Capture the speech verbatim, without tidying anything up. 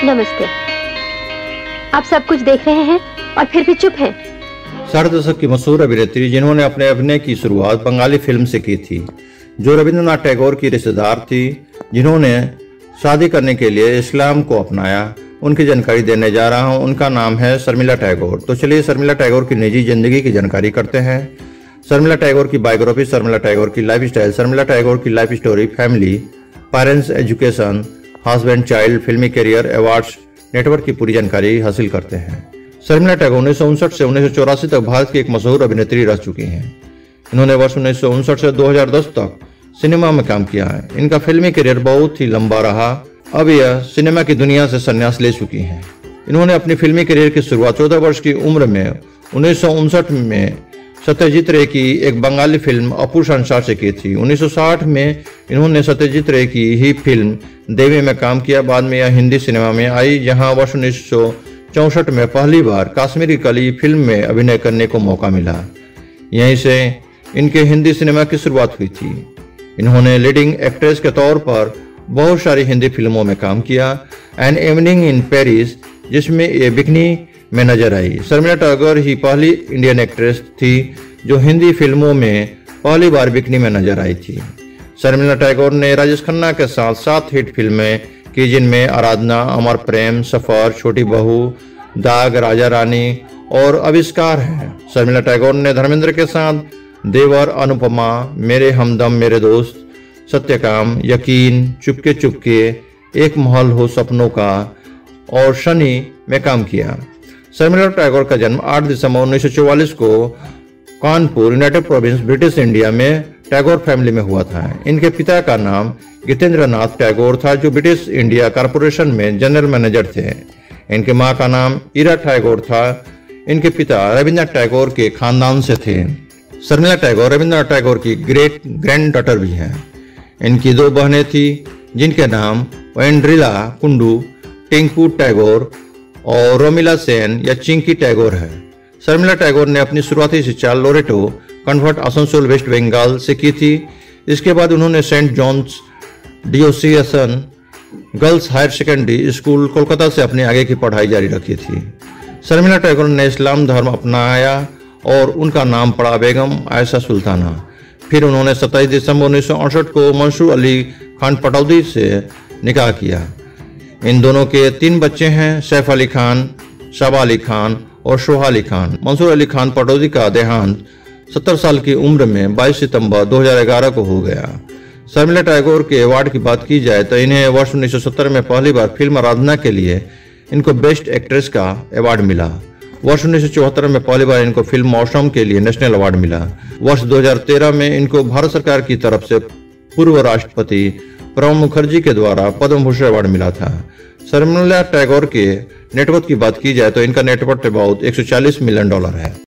नमस्ते। आप सब कुछ देख रहे हैं और फिर भी चुप हैं। साठ दशक की मशहूर अभिनेत्री जिन्होंने अपने अभिनय की शुरुआत बंगाली फिल्म से की थी, जो रविंद्रनाथ टैगोर की रिश्तेदार थी, जिन्होंने शादी करने के लिए इस्लाम को अपनाया, उनकी जानकारी देने जा रहा हूं। उनका नाम है शर्मिला टैगोर। तो चलिए शर्मिला टैगोर की निजी जिंदगी की जानकारी करते हैं। शर्मिला टैगोर की बायोग्राफी, शर्मिला टैगोर की लाइफ स्टाइल, शर्मिला टैगोर की life story, family, parents, education, husband, child, फिल्मी करियर, अवार्ड्स, नेटवर्क की पूरी जानकारी हासिल करते हैं। शर्मिला टैगोर उन्नीस सौ उनसठ से उन्नीस सौ चौरासी तक भारत की एक मशहूर अभिनेत्री रह चुकी हैं। इन्होंने वर्ष उन्नीस सौ उनसठ से दो हज़ार दस तक सिनेमा में काम किया है। इनका फिल्मी करियर बहुत ही लंबा रहा। अब यह सिनेमा की दुनिया से संन्यास ले चुकी हैं। इन्होंने अपनी फिल्मी करियर की शुरुआत चौदह वर्ष की उम्र में उन्नीस सौ उनसठ में सत्यजीत रे की एक बंगाली फिल्म अपू संसार से की थी। उन्नीस सौ साठ में इन्होंने सत्यजीत रे की ही फिल्म देवी में काम किया। बाद में यह हिंदी सिनेमा में आई, जहां वर्ष उन्नीस सौ चौंसठ में पहली बार कश्मीरी कली फिल्म में अभिनय करने को मौका मिला। यहीं से इनके हिंदी सिनेमा की शुरुआत हुई थी। इन्होंने लीडिंग एक्ट्रेस के तौर पर बहुत सारी हिंदी फिल्मों में काम किया। एन इवनिंग इन पेरिस, जिसमें ये बिकनी में नजर आई। शर्मिला टैगोर ही पहली इंडियन एक्ट्रेस थी जो हिंदी फिल्मों में पहली बार बिकनी में नजर आई थी। शर्मिला टैगोर ने राजेश खन्ना के साथ सात हिट फिल्में की, जिनमें आराधना, अमर प्रेम, सफर, छोटी बहू, दाग, राजा रानी और आविष्कार है। शर्मिला टैगोर ने धर्मेंद्र के साथ देवर, अनुपमा, मेरे हमदम मेरे दोस्त, सत्यकाम, यकीन, चुपके चुपके, एक महल हो सपनों का और शनि में काम किया। शर्मिला टैगोर का जन्म आठ दिसंबर उन्नीस सौ चौवालीस को Kanpur, United province, British India में टैगोर फैमिली में हुआ था। इनके पिता का नाम गितेंद्र नाथ टैगोर था, जो ब्रिटिश इंडिया कॉरपोरेशन में जनरल मैनेजर थे। इनके मां का नाम ईरा टैगोर था। इनके पिता रविंद्रनाथ टैगोर के खानदान से थे। शर्मिला टैगोर रविंद्रनाथ टैगोर की ग्रेट ग्रैंड डॉटर भी हैं। इनकी दो बहनें थी, जिनके नाम वेंड्रिला कुंडू, टिंकू टैगोर और रोमिला सेन या चिंकी टैगोर है। शर्मिला टैगोर ने अपनी शुरुआती शिक्षा Loreto convent, Asansol, West Bengal से की थी। इसके बाद उन्होंने Saint John's Diocesan girls higher secondary school, Kolkata से अपनी आगे की पढ़ाई जारी रखी थी। शर्मिला टैगोर ने इस्लाम धर्म अपनाया और उनका नाम पड़ा बेगम आयशा सुल्ताना। फिर उन्होंने सत्ताईस दिसंबर उन्नीस सौ अड़सठ को मंसूर अली खान पटौदी से निकाह किया। इन दोनों के तीन बच्चे हैं, सैफ अली खान, शबा अली खान और शोहा अली खान। मंसूर अली खान पटौदी का देहांत सत्तर साल की उम्र में बाईस सितंबर दो हज़ार ग्यारह को हो गया। शर्मिला टैगोर के अवार्ड की बात की जाए तो इन्हें वर्ष उन्नीस सौ सत्तर में पहली बार फिल्म आराधना के लिए इनको बेस्ट एक्ट्रेस का अवार्ड मिला। वर्ष उन्नीस सौ चौहत्तर में पहली बार इनको फिल्म मौसम के लिए नेशनल अवार्ड मिला। वर्ष दो हज़ार तेरह में इनको भारत सरकार की तरफ से पूर्व राष्ट्रपति प्रणब मुखर्जी के द्वारा पद्म भूषण अवार्ड मिला था। शर्मिला टैगोर के नेटवर्थ की बात की जाए तो इनका नेटवर्थ अबाउट एक सौ चालीस मिलियन डॉलर है।